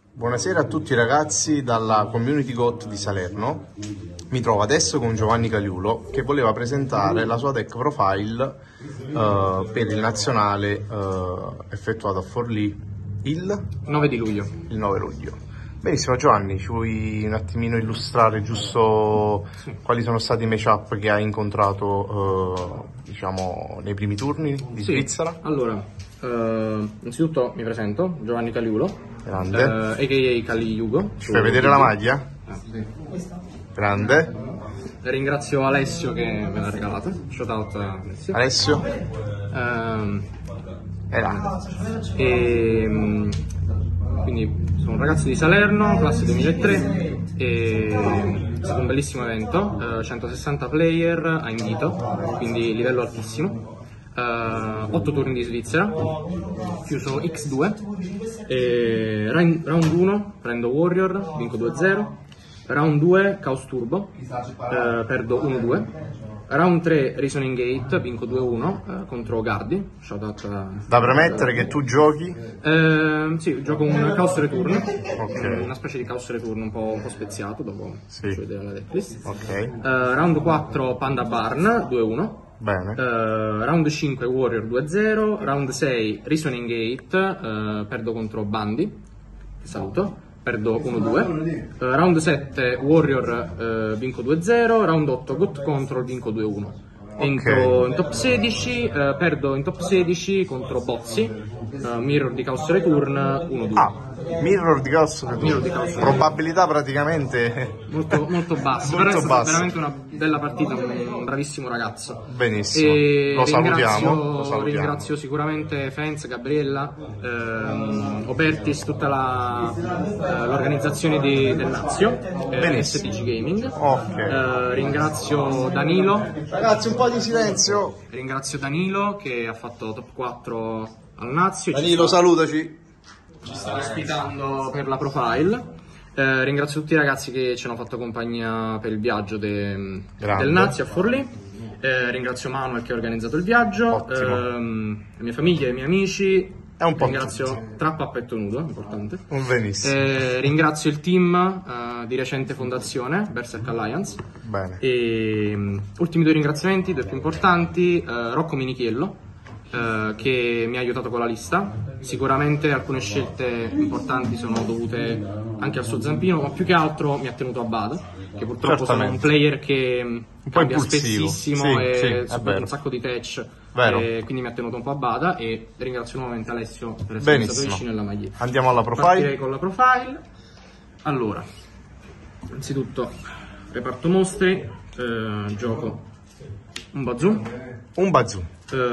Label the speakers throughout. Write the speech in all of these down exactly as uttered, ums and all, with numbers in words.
Speaker 1: Buonasera a tutti ragazzi dalla Community GOAT di Salerno. Mi trovo adesso con Giovanni Caliulo che voleva presentare la sua deck profile uh, per il nazionale uh, effettuato a Forlì il
Speaker 2: nove di luglio.
Speaker 1: Il nove luglio. Benissimo Giovanni, ci vuoi un attimino illustrare giusto sì. quali sono stati i matchup che hai incontrato uh, diciamo nei primi turni di
Speaker 2: sì.
Speaker 1: Svizzera?
Speaker 2: Allora, uh, innanzitutto mi presento, Giovanni Caliulo.
Speaker 1: Grande.
Speaker 2: Uh, a k a Cali Yugo.
Speaker 1: Ci fai vedere la maglia?
Speaker 2: Ah, sì.
Speaker 1: Grande.
Speaker 2: Ringrazio Alessio che me l'ha regalata. Shout out a Alessio.
Speaker 1: Alessio.
Speaker 2: Uh,
Speaker 1: Era.
Speaker 2: E, quindi sono un ragazzo di Salerno, classe duemilatré. E è stato un bellissimo evento. Uh, centosessanta player a invito, quindi livello altissimo. Uh, otto turni di Svizzera, chiuso X due, e round uno prendo Warrior, vinco due a zero, round due Chaos Turbo, uh, perdo uno a due, round tre Reasoning Gate, vinco due a uno uh, contro Gardi. Shoutout a...
Speaker 1: Da premettere che tu giochi?
Speaker 2: Uh, sì, gioco un Chaos Return,
Speaker 1: okay.
Speaker 2: una specie di Chaos Return un po', un po' speziato, dopo
Speaker 1: sì.
Speaker 2: faccio vedere la decklist.
Speaker 1: Okay.
Speaker 2: Uh, round quattro Panda Barn, due a uno.
Speaker 1: Bene.
Speaker 2: Uh, round cinque Warrior due a zero, round sei Reasoning Gate, uh, perdo contro Bandi, ti saluto, perdo uno a due, uh, round sette Warrior, uh, vinco due a zero, round otto Got Control, vinco due a uno. Entro okay. in top sedici, uh, perdo in top sedici contro Bozzi, uh, Mirror di Chaos Return uno a due.
Speaker 1: Ah, Mirror di Chaos Return.
Speaker 2: Di Chaos
Speaker 1: Probabilità praticamente
Speaker 2: molto, molto bassa,
Speaker 1: molto
Speaker 2: però è stata
Speaker 1: bassa.
Speaker 2: veramente una bella partita, un bravissimo ragazzo.
Speaker 1: Benissimo,
Speaker 2: e
Speaker 1: lo,
Speaker 2: ringrazio,
Speaker 1: salutiamo, lo salutiamo.
Speaker 2: Ringrazio sicuramente Fenz, Gabriella, ehm, Obertis, tutta l'organizzazione di, del Nazio, eh, S T G Gaming.
Speaker 1: Okay.
Speaker 2: Eh, ringrazio Danilo.
Speaker 1: Ragazzi, un po' di silenzio.
Speaker 2: Ringrazio Danilo che ha fatto top quattro al Nazio.
Speaker 1: Danilo, salutaci.
Speaker 2: Ci sta ospitando per la profile. Eh, ringrazio tutti i ragazzi che ci hanno fatto compagnia per il viaggio de, del Nazio a Forlì. Eh, ringrazio Manuel che ha organizzato il viaggio, eh, la mia famiglia e i miei amici.
Speaker 1: È un po'
Speaker 2: ringrazio
Speaker 1: tutti.
Speaker 2: Trappa a petto nudo, importante.
Speaker 1: Benissimo.
Speaker 2: Eh, ringrazio il team eh, di recente fondazione, Berserk Alliance.
Speaker 1: Bene.
Speaker 2: E um, ultimi due ringraziamenti, due più importanti, eh, Rocco Minichiello. Uh, che mi ha aiutato con la lista. Sicuramente alcune scelte importanti sono dovute anche al suo zampino, ma più che altro mi ha tenuto a bada, che purtroppo sono un player che un cambia
Speaker 1: impulsivo.
Speaker 2: spessissimo
Speaker 1: Sì,
Speaker 2: e
Speaker 1: sì,
Speaker 2: subito un sacco di touch, e quindi mi ha tenuto un po' a bada, e ringrazio nuovamente Alessio per essere stato vicino alla maglietta.
Speaker 1: Andiamo alla profile.
Speaker 2: Partirei con la profile. Allora, innanzitutto reparto mostri, eh, gioco un Bazoo,
Speaker 1: un Bazoo.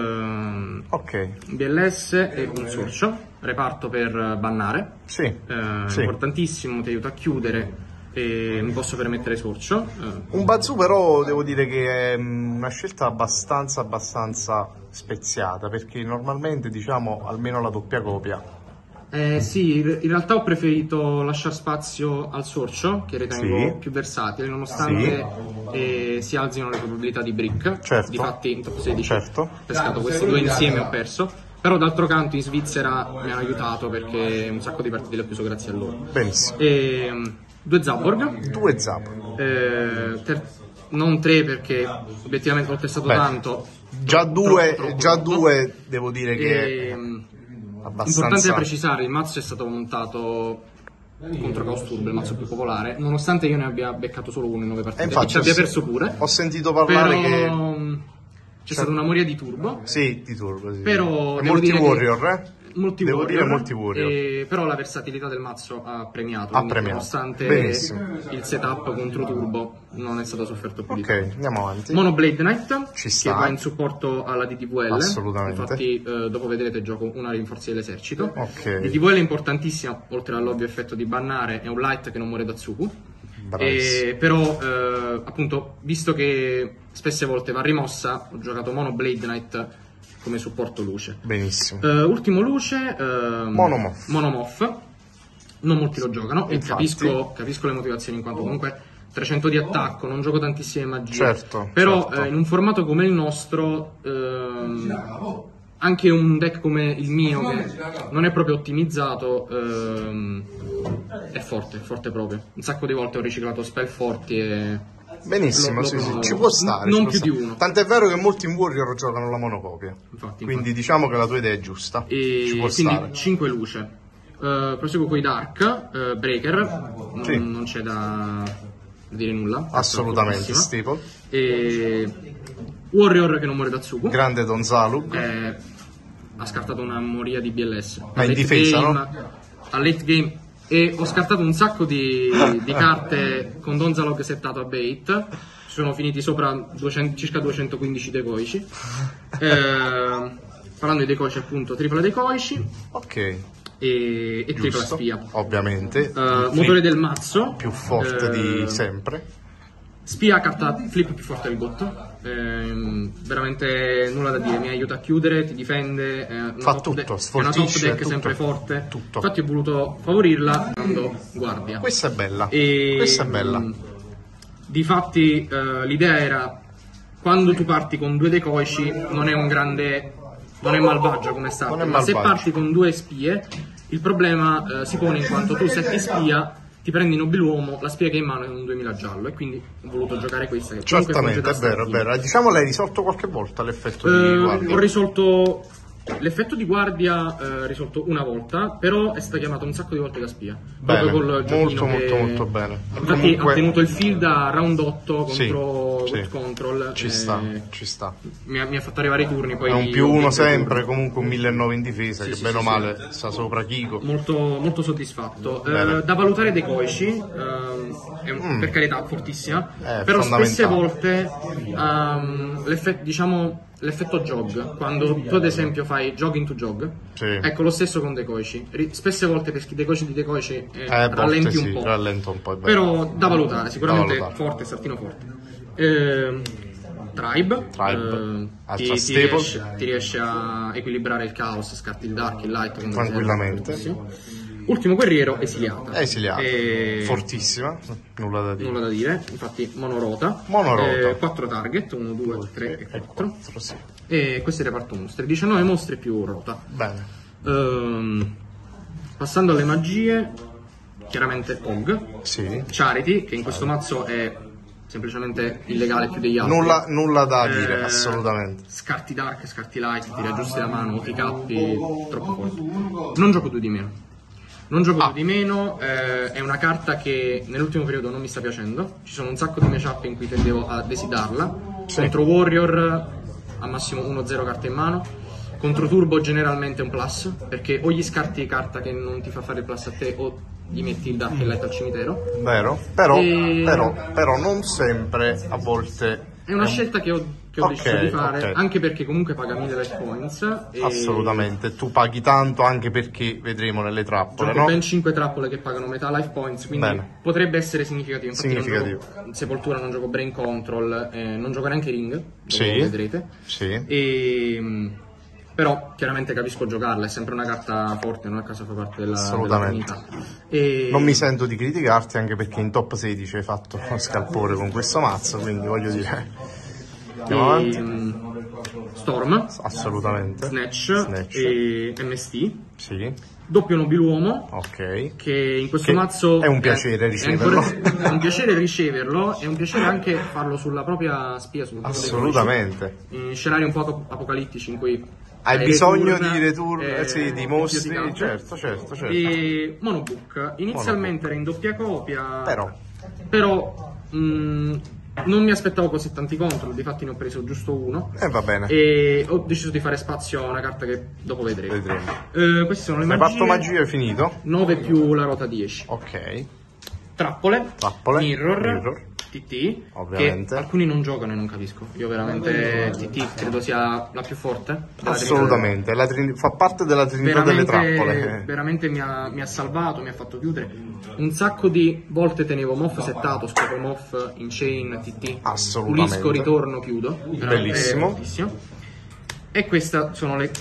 Speaker 2: Uh,
Speaker 1: ok,
Speaker 2: B L S e un sorcio, reparto per bannare,
Speaker 1: sì,
Speaker 2: uh,
Speaker 1: sì.
Speaker 2: importantissimo, ti aiuta a chiudere e mi posso permettere sorcio. Uh.
Speaker 1: Un Bazoo però devo dire che è una scelta abbastanza abbastanza speziata, perché normalmente diciamo almeno la doppia copia.
Speaker 2: Eh, sì, in realtà ho preferito lasciare spazio al sorcio, che ritengo
Speaker 1: sì.
Speaker 2: più versatile, nonostante sì. eh, si alzino le probabilità di brick.
Speaker 1: Certo.
Speaker 2: Difatti in top sedici
Speaker 1: certo.
Speaker 2: ho pescato questi due insieme e ho perso. Però d'altro canto in Svizzera mi hanno aiutato perché un sacco di partite le ho preso grazie a loro.
Speaker 1: Benissimo.
Speaker 2: E, due Zaborg.
Speaker 1: Due Zaborg.
Speaker 2: Eh, ter- non tre perché obiettivamente l'ho testato Beh, tanto.
Speaker 1: Già due,
Speaker 2: troppo, troppo,
Speaker 1: già
Speaker 2: troppo.
Speaker 1: due devo dire
Speaker 2: e,
Speaker 1: che... Abbastanza...
Speaker 2: Importante da precisare, il mazzo è stato montato contro Chaos Turbo, il mazzo più popolare, nonostante io ne abbia beccato solo uno in nove partite, e ci abbia perso pure.
Speaker 1: Ho sentito parlare
Speaker 2: però...
Speaker 1: che...
Speaker 2: C'è stata una moria di turbo.
Speaker 1: Sì, di turbo, sì.
Speaker 2: Però
Speaker 1: molti Warrior, eh?
Speaker 2: Molti
Speaker 1: devo
Speaker 2: warrior,
Speaker 1: dire molti Warrior.
Speaker 2: E, però la versatilità del mazzo ha premiato.
Speaker 1: Ha premiato.
Speaker 2: Nonostante
Speaker 1: Benissimo.
Speaker 2: il setup contro turbo non è stato sofferto più
Speaker 1: Ok,
Speaker 2: di tanto.
Speaker 1: Ok, andiamo avanti.
Speaker 2: Mono Blade Knight,
Speaker 1: Ci sta.
Speaker 2: che va in supporto alla D D V L.
Speaker 1: Assolutamente.
Speaker 2: Infatti eh, dopo vedrete gioco una rinforzi dell'esercito.
Speaker 1: Ok.
Speaker 2: D D V L è importantissima, oltre all'ovvio effetto di bannare, è un light che non muore da Tsuku. E, però eh, appunto, visto che spesse volte va rimossa, ho giocato Mono Blade Knight come supporto luce.
Speaker 1: Benissimo.
Speaker 2: Uh, ultimo luce, uh,
Speaker 1: Monomoth.
Speaker 2: Monomoth. Non molti lo giocano.
Speaker 1: Infatti.
Speaker 2: E capisco, capisco le motivazioni, in quanto comunque trecento di attacco, non gioco tantissime magie.
Speaker 1: Certo.
Speaker 2: Però
Speaker 1: certo.
Speaker 2: Eh, in un formato come il nostro, ehm, anche un deck come il mio, che non è proprio ottimizzato, ehm, forte, forte proprio. Un sacco di volte ho riciclato spell forti e...
Speaker 1: Benissimo,
Speaker 2: lo,
Speaker 1: sì,
Speaker 2: lo
Speaker 1: sì,
Speaker 2: provo.
Speaker 1: ci può stare.
Speaker 2: Non
Speaker 1: ci
Speaker 2: più
Speaker 1: può
Speaker 2: di
Speaker 1: stare.
Speaker 2: uno.
Speaker 1: Tant'è vero che molti in Warrior giocano la monocopia.
Speaker 2: Infatti,
Speaker 1: Quindi
Speaker 2: infatti.
Speaker 1: diciamo che la tua idea è giusta.
Speaker 2: E
Speaker 1: ci può
Speaker 2: quindi
Speaker 1: stare.
Speaker 2: cinque luce. Uh, proseguo con i Dark, uh, Breaker, non,
Speaker 1: Sì.
Speaker 2: non c'è da dire nulla.
Speaker 1: Assolutamente, Staple.
Speaker 2: E Warrior che non muore da Tsuku.
Speaker 1: Grande Don Zalug.
Speaker 2: Eh, ha scartato una moria di B L S.
Speaker 1: Ma in difesa,
Speaker 2: game,
Speaker 1: no?
Speaker 2: A late game. E ho scartato un sacco di, di carte con Donzalog settato a bait. Ci sono finiti sopra duecento, circa duecentoquindici decoici. Eh, parlando di decoici, appunto, tripla decoici.
Speaker 1: Ok.
Speaker 2: E, e tripla
Speaker 1: Giusto,
Speaker 2: spia.
Speaker 1: Ovviamente.
Speaker 2: Uh, motore del mazzo.
Speaker 1: Più forte
Speaker 2: eh,
Speaker 1: di sempre.
Speaker 2: Spia, carta flip più forte del botto. Ehm, veramente nulla da dire, mi aiuta a chiudere, ti difende. È una
Speaker 1: Fa
Speaker 2: top
Speaker 1: tutto,
Speaker 2: deck, è una top
Speaker 1: sfoltisce,
Speaker 2: deck
Speaker 1: tutto.
Speaker 2: sempre forte.
Speaker 1: Tutto.
Speaker 2: Infatti ho voluto favorirla dando guardia.
Speaker 1: Questa è bella.
Speaker 2: E,
Speaker 1: Questa è bella.
Speaker 2: mh, Difatti eh, l'idea era, quando tu parti con due decoici non è un grande, non è malvagio come sta,
Speaker 1: Non è
Speaker 2: ma se
Speaker 1: malvagio.
Speaker 2: parti con due spie il problema eh, si pone in quanto tu setti spia, ti prendi nobiluomo, la spia che hai in mano è un duemila giallo e quindi ho voluto giocare questa che comunque
Speaker 1: Certamente,
Speaker 2: funge
Speaker 1: è
Speaker 2: da
Speaker 1: vero, è
Speaker 2: startino.
Speaker 1: vero. Diciamo l'hai risolto qualche volta l'effetto
Speaker 2: Eh,
Speaker 1: di guardia.
Speaker 2: ho risolto l'effetto di guardia, eh, risolto una volta, però è stata chiamata un sacco di volte da spia.
Speaker 1: Bene,
Speaker 2: Proprio col giochino
Speaker 1: molto,
Speaker 2: che-
Speaker 1: molto, molto bene.
Speaker 2: Infatti
Speaker 1: Comunque-
Speaker 2: ha tenuto il field a round otto
Speaker 1: Sì,
Speaker 2: contro
Speaker 1: sì.
Speaker 2: Root Control.
Speaker 1: Ci
Speaker 2: e
Speaker 1: sta, ci sta.
Speaker 2: Mi ha, mi ha fatto arrivare i turni. Poi
Speaker 1: È un
Speaker 2: di-
Speaker 1: più
Speaker 2: ho
Speaker 1: uno
Speaker 2: vinto i
Speaker 1: sempre,
Speaker 2: turni.
Speaker 1: comunque un mille e nove in difesa,
Speaker 2: Sì,
Speaker 1: che
Speaker 2: sì,
Speaker 1: bene o
Speaker 2: sì,
Speaker 1: male sta sopra Kiko.
Speaker 2: Molto, molto soddisfatto.
Speaker 1: Bene.
Speaker 2: Eh, da valutare dei Koichi, ehm, è un- per carità fortissima,
Speaker 1: È
Speaker 2: però spesse
Speaker 1: fondamentale.
Speaker 2: volte ehm, l'effetto, diciamo, l'effetto jog, quando tu ad esempio fai jogging to jog,
Speaker 1: Sì.
Speaker 2: ecco lo stesso con decoici. Ri- Spesse volte peschi decoici di decoici e
Speaker 1: Eh, a volte
Speaker 2: rallenti
Speaker 1: sì,
Speaker 2: un po'.
Speaker 1: rallenta un po', è vero.
Speaker 2: Però da valutare, sicuramente
Speaker 1: Da valutare.
Speaker 2: forte, startino forte. Ehm, Tribe,
Speaker 1: Tribe,
Speaker 2: eh,
Speaker 1: altra
Speaker 2: ti, ti,
Speaker 1: staple.
Speaker 2: riesce, ti riesce a equilibrare il caos, scarti il dark, il light quando
Speaker 1: Tranquillamente.
Speaker 2: serve, tantissimo. Ultimo guerriero, esiliata.
Speaker 1: È esiliata,
Speaker 2: E-
Speaker 1: fortissima, nulla da dire.
Speaker 2: Nulla da dire, infatti monorota.
Speaker 1: Monorota.
Speaker 2: quattro target, uno, due, tre e quattro.
Speaker 1: quattro, sì.
Speaker 2: E questo è il reparto mostri, diciannove mostri più rota.
Speaker 1: Bene.
Speaker 2: Ehm, passando alle magie, chiaramente O G.
Speaker 1: Sì.
Speaker 2: Charity, che in questo mazzo è semplicemente illegale più degli altri.
Speaker 1: Nulla, nulla da
Speaker 2: Eh,
Speaker 1: dire, assolutamente.
Speaker 2: Scarti dark, scarti light, ti riaggiusti la mano, ti cappi, troppo forte. Non gioco due di meno. Non gioco
Speaker 1: Ah.
Speaker 2: due di meno, eh, è una carta che nell'ultimo periodo non mi sta piacendo. Ci sono un sacco di matchup in cui tendevo a desidarla.
Speaker 1: Sì.
Speaker 2: Contro Warrior, al massimo uno zero carte in mano. Contro Turbo generalmente un plus, perché o gli scarti carta che non ti fa fare il plus a te o gli metti il dark e il light al cimitero.
Speaker 1: Vero? Però,
Speaker 2: E-
Speaker 1: però, però non sempre, a volte...
Speaker 2: È una scelta che ho, che ho
Speaker 1: Ok,
Speaker 2: deciso di fare,
Speaker 1: ok.
Speaker 2: anche perché comunque paga mille life points. E
Speaker 1: Assolutamente, tu paghi tanto anche perché vedremo nelle trappole,
Speaker 2: Gioco
Speaker 1: no?
Speaker 2: ben cinque trappole che pagano metà life points, quindi
Speaker 1: Bene.
Speaker 2: potrebbe essere significativo. Infatti non
Speaker 1: Significativo.
Speaker 2: gioco Sepoltura, non gioco Brain Control, eh, non gioco neanche Ring, dove
Speaker 1: Sì.
Speaker 2: lo vedrete.
Speaker 1: Sì.
Speaker 2: E, mh, però chiaramente capisco giocarla, è sempre una carta forte, non a caso fa parte della, della
Speaker 1: Assolutamente.
Speaker 2: comunità. E
Speaker 1: Non mi sento di criticarti anche perché in top sedici hai fatto uno scalpore con questo mazzo, quindi voglio dire... Andiamo avanti.
Speaker 2: e, mh, Storm,
Speaker 1: Assolutamente.
Speaker 2: Snatch,
Speaker 1: Snatch.
Speaker 2: e M S T,
Speaker 1: Sì,
Speaker 2: doppio nobiluomo.
Speaker 1: ok.
Speaker 2: Che in questo
Speaker 1: Che
Speaker 2: mazzo
Speaker 1: è un piacere riceverlo.
Speaker 2: ancora- è un piacere riceverlo, è un piacere anche farlo sulla propria spia, sul proprio
Speaker 1: Assolutamente.
Speaker 2: decoici. In scenari un po' apo- apocalittici in cui
Speaker 1: Hai bisogno
Speaker 2: return,
Speaker 1: di return,
Speaker 2: eh,
Speaker 1: eh, sì, di
Speaker 2: più
Speaker 1: mostri,
Speaker 2: tanto.
Speaker 1: certo, certo, certo.
Speaker 2: E Monobook inizialmente era in doppia copia,
Speaker 1: Però,
Speaker 2: però mh, non mi aspettavo così tanti control, difatti ne ho preso giusto uno.
Speaker 1: eh, va bene,
Speaker 2: E ho deciso di fare spazio a una carta che dopo vedremo.
Speaker 1: vedremo.
Speaker 2: Eh, queste sono le magie.
Speaker 1: Reparto magia è finito?
Speaker 2: nove più la rota dieci.
Speaker 1: Ok.
Speaker 2: Trappole,
Speaker 1: Trappole,
Speaker 2: mirror,
Speaker 1: mirror.
Speaker 2: T T,
Speaker 1: Ovviamente.
Speaker 2: che alcuni non giocano e non capisco. Io veramente T T credo sia la più forte. della
Speaker 1: Assolutamente, la trin- fa parte della trinità delle
Speaker 2: Veramente,
Speaker 1: trappole.
Speaker 2: veramente mi ha, mi ha salvato, mi ha fatto chiudere. Un sacco di volte tenevo Moff settato, scopro Moff in chain, T T.
Speaker 1: Assolutamente.
Speaker 2: Pulisco, ritorno, chiudo. Veramente
Speaker 1: Bellissimo.
Speaker 2: fortissimo. E queste sono le,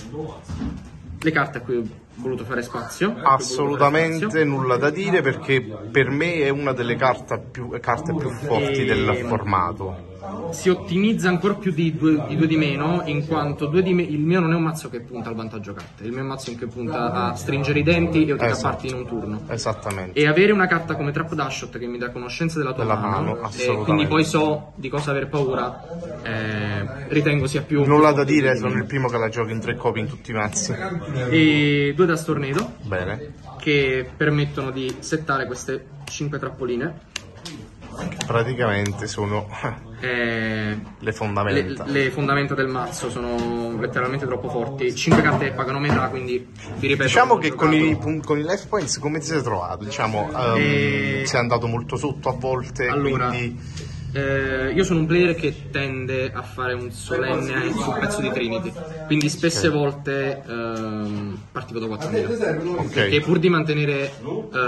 Speaker 2: le carte a cui ho voluto fare spazio. a cui ho voluto fare
Speaker 1: Assolutamente
Speaker 2: spazio.
Speaker 1: nulla da dire perché per me è una delle carte più, carte più forti
Speaker 2: E-
Speaker 1: del formato.
Speaker 2: si ottimizza ancora più di due di, due di meno, in quanto due di me, il mio non è un mazzo che punta al vantaggio carte, il mio è un mazzo che punta a stringere i denti e ottenere
Speaker 1: esatto.
Speaker 2: parti in un turno.
Speaker 1: Esattamente.
Speaker 2: E avere una carta come Trap Dashshot che mi dà conoscenza della tua
Speaker 1: Della
Speaker 2: mano,
Speaker 1: mano,
Speaker 2: e quindi poi so di cosa aver paura, eh, ritengo sia più...
Speaker 1: Nulla
Speaker 2: più
Speaker 1: da dire,
Speaker 2: più
Speaker 1: sono il primo che la gioco in tre copie in tutti i mazzi.
Speaker 2: E due da Stornado.
Speaker 1: Bene.
Speaker 2: Che permettono di settare queste cinque trappoline.
Speaker 1: Praticamente sono
Speaker 2: eh,
Speaker 1: le fondamenta.
Speaker 2: Le, le fondamenta del mazzo sono letteralmente troppo forti. cinque carte pagano metà, quindi vi ripeto.
Speaker 1: Diciamo che con i, con i life points come ti sei trovato? Diciamo, um,
Speaker 2: e...
Speaker 1: sei andato molto sotto a volte.
Speaker 2: Allora,
Speaker 1: quindi...
Speaker 2: eh, io sono un player che tende a fare un solenne sul pezzo di Trinity, quindi spesse okay. volte ehm, partivo da quattromila.
Speaker 1: Okay.
Speaker 2: Perché pur di mantenere eh,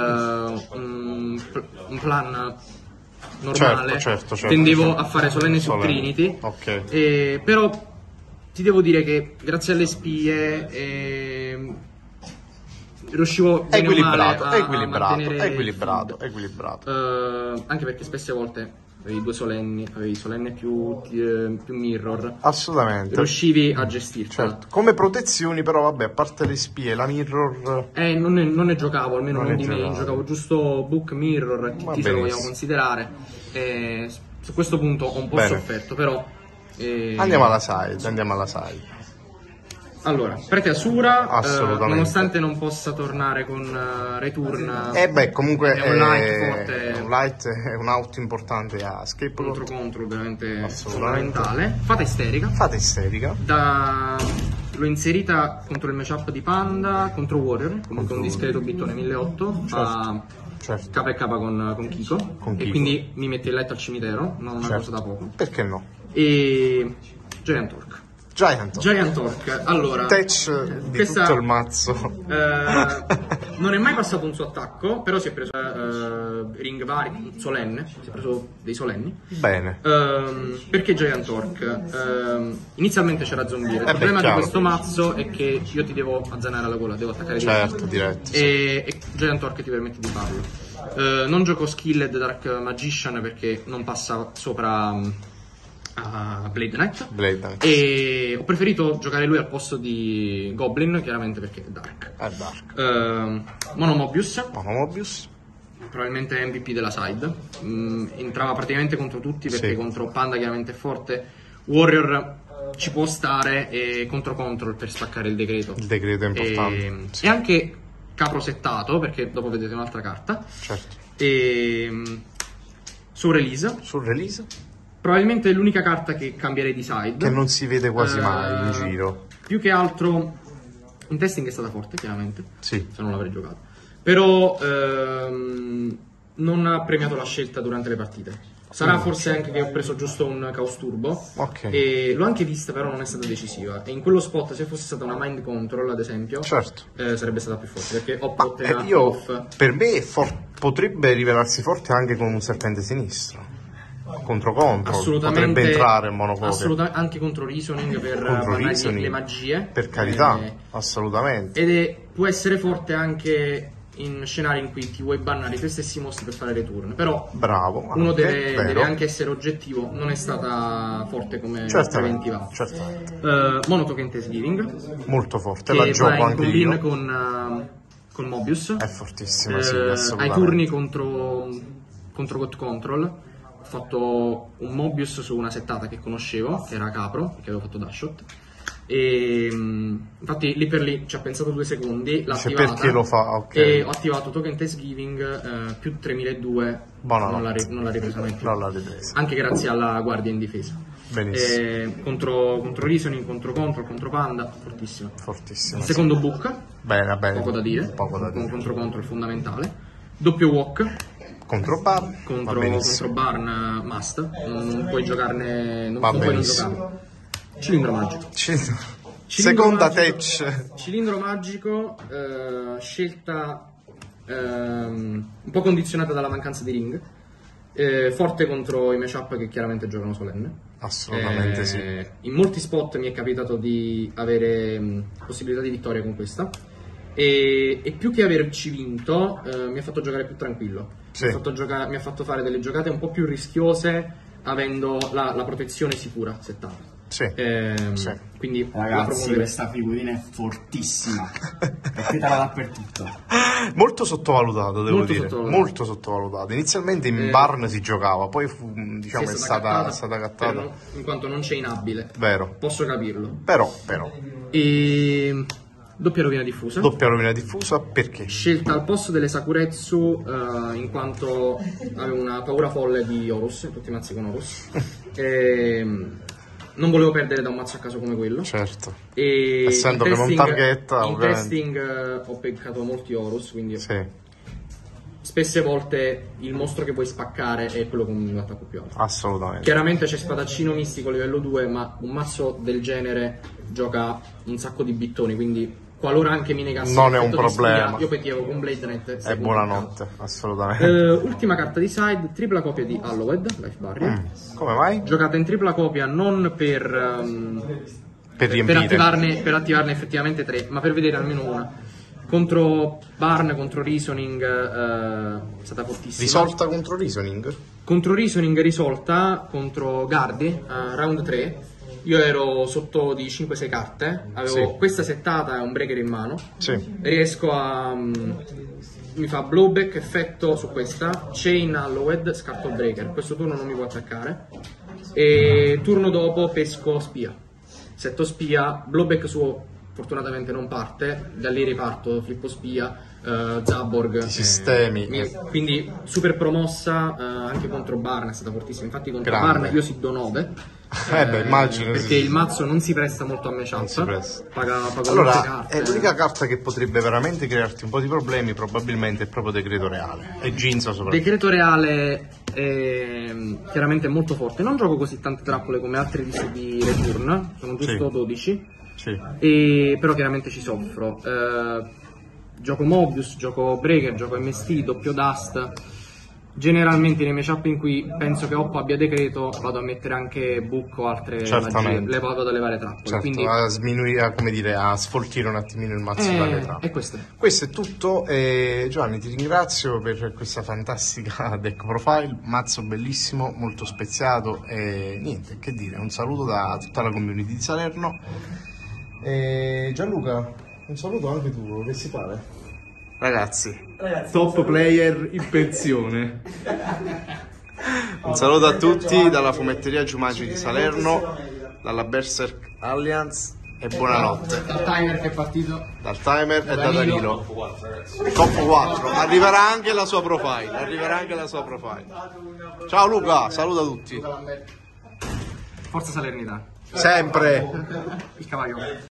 Speaker 2: un, un plan normale,
Speaker 1: certo, certo, certo,
Speaker 2: tendevo
Speaker 1: certo.
Speaker 2: a fare solenne su Trinity,
Speaker 1: okay.
Speaker 2: eh, però ti devo dire che grazie alle spie eh, riuscivo bene o male a,
Speaker 1: è equilibrato,
Speaker 2: a mantenere
Speaker 1: è equilibrato, è equilibrato.
Speaker 2: Uh, anche perché spesse volte avevi due solenni, avevi solenne più, eh, più mirror,
Speaker 1: assolutamente
Speaker 2: riuscivi a gestirtela.
Speaker 1: Certo. Come protezioni però vabbè, a parte le spie, la mirror
Speaker 2: eh non ne, non ne giocavo, almeno non, non di me, giocavo giusto book, mirror, T T se lo vogliamo considerare, e su questo punto ho un po' Bene. sofferto, però eh...
Speaker 1: andiamo alla side, andiamo alla side.
Speaker 2: Allora, Prete Asura, eh, nonostante non possa tornare con uh, Return,
Speaker 1: eh beh, comunque
Speaker 2: è un light forte,
Speaker 1: è un light, è un out importante a Scapegoat.
Speaker 2: Contro contro, veramente fondamentale. Fata isterica.
Speaker 1: Fata isterica.
Speaker 2: Da... L'ho inserita contro il matchup di Panda, contro Warrior, comunque contro un discreto bittone milleottocento, fa
Speaker 1: certo.
Speaker 2: K e K con, con Kiko, con Kiko, e quindi mi mette il letto al cimitero, non una certo. cosa da poco.
Speaker 1: Perché no?
Speaker 2: E Giant Orc.
Speaker 1: Giant Orc.
Speaker 2: Giant Orc, allora
Speaker 1: Touch di questa, tutto il mazzo.
Speaker 2: Eh, non è mai passato un suo attacco, però si è preso eh, ring vari, solenne, si è preso dei solenni.
Speaker 1: Bene.
Speaker 2: Eh, perché Giant Orc? Eh, inizialmente c'era Zombiere. Il
Speaker 1: eh
Speaker 2: problema
Speaker 1: beh,
Speaker 2: di questo mazzo è che io ti devo azzanare alla gola, devo attaccare
Speaker 1: certo, diretto.
Speaker 2: E, sì. e Giant Orc ti permette di farlo. Eh, non gioco Skilled Dark Magician perché non passa sopra a Blade Knight.
Speaker 1: Blade Knight.
Speaker 2: E ho preferito giocare lui al posto di Goblin, chiaramente perché è Dark.
Speaker 1: È Dark.
Speaker 2: Uh, Monomobius.
Speaker 1: Monomobius.
Speaker 2: Probabilmente M V P della side. Mm, entrava praticamente contro tutti perché sì. contro Panda chiaramente è forte. Warrior ci può stare, e contro Control per spaccare il decreto.
Speaker 1: Il decreto è importante.
Speaker 2: E, sì. e anche capro settato, perché dopo vedete un'altra carta.
Speaker 1: Certo.
Speaker 2: E su release.
Speaker 1: Su release.
Speaker 2: Probabilmente è l'unica carta che cambierei di side.
Speaker 1: Che non si vede quasi uh, mai in giro.
Speaker 2: Più che altro in testing è stata forte, chiaramente.
Speaker 1: Sì.
Speaker 2: Se non l'avrei giocato. Però ehm, non ha premiato la scelta durante le partite. Sarà mm. forse anche che ho preso giusto un Chaos Turbo.
Speaker 1: Ok.
Speaker 2: E l'ho anche vista, però non è stata decisiva. E in quello spot, se fosse stata una Mind Control, ad esempio,
Speaker 1: certo.
Speaker 2: eh, sarebbe stata più forte. Perché ho pottenato
Speaker 1: io,
Speaker 2: off.
Speaker 1: Per me potrebbe rivelarsi forte anche con un serpente sinistro. Contro Control potrebbe entrare in monocopia,
Speaker 2: assolutamente, anche contro Reasoning per
Speaker 1: contro reasoning,
Speaker 2: le magie,
Speaker 1: per carità,
Speaker 2: eh,
Speaker 1: assolutamente.
Speaker 2: Ed è, può essere forte anche in scenari in cui ti vuoi bannare i tuoi stessi mostri per fare return, però
Speaker 1: bravo,
Speaker 2: uno
Speaker 1: anche,
Speaker 2: deve, deve anche essere oggettivo. Non è stata forte come preventiva.
Speaker 1: Certamente.
Speaker 2: uh, Mono Token Thanksgiving
Speaker 1: molto forte, la gioco anche io
Speaker 2: con, uh, con Mobius,
Speaker 1: è fortissima, uh, sì,
Speaker 2: ai turni contro contro God Control. Ho fatto un Mobius su una settata che conoscevo, che era Capro, che avevo fatto Dashshot. E infatti lì per lì ci ha pensato due secondi, l'ha attivata,
Speaker 1: perché lo fa, ok.
Speaker 2: E ho attivato Token Thanksgiving eh, più tremiladuecento, non l'ha, ri- non l'ha ripresa mai più.
Speaker 1: Non l'ha ripresa.
Speaker 2: Anche grazie alla guardia in difesa.
Speaker 1: Benissimo.
Speaker 2: E contro, contro Reasoning, contro Control, contro Panda, fortissimo.
Speaker 1: Fortissimo.
Speaker 2: Secondo
Speaker 1: sì.
Speaker 2: book,
Speaker 1: bene, bene.
Speaker 2: Poco da dire.
Speaker 1: Poco da dire.
Speaker 2: Contro Control fondamentale. Doppio walk.
Speaker 1: Contro Barn
Speaker 2: contro, contro Barn must, non puoi giocarne, non, non puoi non giocarlo. Cilindro magico.
Speaker 1: Cilindro.
Speaker 2: Cilindro
Speaker 1: Seconda
Speaker 2: magico,
Speaker 1: touch.
Speaker 2: Cilindro magico, eh, scelta eh, un po' condizionata dalla mancanza di ring. Eh, forte contro i matchup che chiaramente giocano solenne.
Speaker 1: Assolutamente
Speaker 2: eh,
Speaker 1: sì.
Speaker 2: In molti spot mi è capitato di avere mh, possibilità di vittoria con questa. E, e più che averci vinto, eh, mi ha fatto giocare più tranquillo.
Speaker 1: Sì.
Speaker 2: Mi ha fatto giocare, mi ha fatto fare delle giocate un po' più rischiose, avendo la, la protezione sicura settata.
Speaker 1: Sì,
Speaker 2: Ehm,
Speaker 1: sì.
Speaker 2: Quindi la
Speaker 3: Ragazzi,
Speaker 2: promuovere.
Speaker 3: questa figurina è fortissima. Mettetela dappertutto.
Speaker 1: Molto sottovalutato, devo
Speaker 2: Molto
Speaker 1: dire,
Speaker 2: sottovalutato.
Speaker 1: molto sottovalutato. Inizialmente in
Speaker 2: Eh,
Speaker 1: Barn si giocava, poi fu, diciamo,
Speaker 2: Sì,
Speaker 1: è stata, è stata
Speaker 2: per
Speaker 1: cattata.
Speaker 2: non- in quanto non c'è inabile.
Speaker 1: Vero,
Speaker 2: Posso capirlo.
Speaker 1: però, però,
Speaker 2: E doppia rovina diffusa.
Speaker 1: doppia rovina diffusa perché?
Speaker 2: Scelta al posto delle Sakuretsu eh, in quanto avevo una paura folle di Horus, tutti i mazzi con Horus. E, non volevo perdere da un mazzo a caso come quello.
Speaker 1: Certo,
Speaker 2: E
Speaker 1: essendo
Speaker 2: in
Speaker 1: che non
Speaker 2: testing-
Speaker 1: targetta,
Speaker 2: in
Speaker 1: ovviamente.
Speaker 2: testing eh, ho peccato molti Horus, quindi
Speaker 1: Sì,
Speaker 2: spesse volte il mostro che puoi spaccare è quello con l'attacco più alto.
Speaker 1: assolutamente.
Speaker 2: Chiaramente c'è spadaccino mistico livello due, ma un mazzo del genere gioca un sacco di bittoni, quindi qualora anche mi negassi
Speaker 1: Non è un
Speaker 2: l'effetto di
Speaker 1: problema.
Speaker 2: spia, io petievo con Blade Net.
Speaker 1: E buonanotte, assolutamente.
Speaker 2: Eh, ultima carta di side, tripla copia di Hallowed, Life Barrier.
Speaker 1: Mm, Come mai?
Speaker 2: Giocata in tripla copia non per, ehm,
Speaker 1: Per
Speaker 2: per,
Speaker 1: riempire.
Speaker 2: attivarne, per attivarne effettivamente tre, ma per vedere almeno una. Contro Barn, contro Reasoning, eh, è stata fortissima.
Speaker 1: Risolta contro Reasoning?
Speaker 2: Contro Reasoning risolta, contro Gardi, eh, round tre. Io ero sotto di cinque sei carte, avevo
Speaker 1: Sì.
Speaker 2: questa settata e un breaker in mano.
Speaker 1: Sì.
Speaker 2: Riesco a... mm, mi fa blowback effetto su questa, chain Hallowed, scarto il breaker. Questo turno non mi può attaccare. E turno dopo pesco spia. Setto spia, blowback suo fortunatamente non parte, da lì riparto, flippo spia, eh, Zaborg.
Speaker 1: Ti sistemi.
Speaker 2: mi- quindi super promossa eh, anche contro Barn, è stata fortissima. Infatti contro
Speaker 1: Grande.
Speaker 2: Barn io si do nove.
Speaker 1: Eh beh, immagino,
Speaker 2: Perché
Speaker 1: sì.
Speaker 2: il mazzo non si presta molto a matchup.
Speaker 1: Non si presta.
Speaker 2: Paga, paga molte
Speaker 1: Allora,
Speaker 2: carte.
Speaker 1: è l'unica carta che potrebbe veramente crearti un po' di problemi, probabilmente è proprio Decreto Reale. E Ginza soprattutto.
Speaker 2: Decreto Reale è chiaramente molto forte. Non gioco così tante trappole come altri dischi di Return, sono giusto
Speaker 1: Sì.
Speaker 2: dodici.
Speaker 1: Sì.
Speaker 2: E, però chiaramente ci soffro. Eh, gioco Mobius, gioco Breaker, gioco M S T, doppio Dust. Generalmente nei matchup in cui penso che Oppo abbia decreto vado a mettere anche Book o altre
Speaker 1: Certamente.
Speaker 2: magie, le vado a levare trappole.
Speaker 1: Certo,
Speaker 2: Quindi
Speaker 1: a sminuire, a, come dire, a sfoltire un attimino il mazzo dalle
Speaker 2: eh,
Speaker 1: trappole.
Speaker 2: è questo.
Speaker 1: Questo è tutto, e Giovanni ti ringrazio per questa fantastica deck profile, mazzo bellissimo, molto speziato e niente, che dire, un saluto da tutta la community di Salerno. E Gianluca, un saluto anche tu, che si pare? Ragazzi,
Speaker 4: Top player in pensione.
Speaker 1: un saluto a tutti dalla fumetteria Giumaci di Salerno, dalla Berserk Alliance e buonanotte.
Speaker 2: Dal timer che è partito.
Speaker 1: Dal timer e da
Speaker 2: Danilo.
Speaker 1: Danilo. Top quattro. Arriverà anche la sua profile. Arriverà anche la sua profile. Ciao Luca, saluta tutti.
Speaker 2: Forza Salernità.
Speaker 1: Sempre.
Speaker 2: Il cavallo.